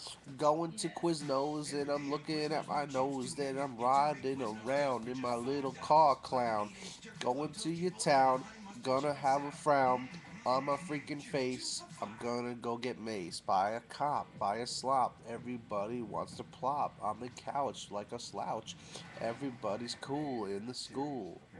Going to Quiznos and I'm looking at my nose. Then I'm riding around in my little car clown. Going to your town, gonna have a frown on my freaking face. I'm gonna go get maced by a cop, by a slop. Everybody wants to plop on the couch like a slouch. Everybody's cool in the school.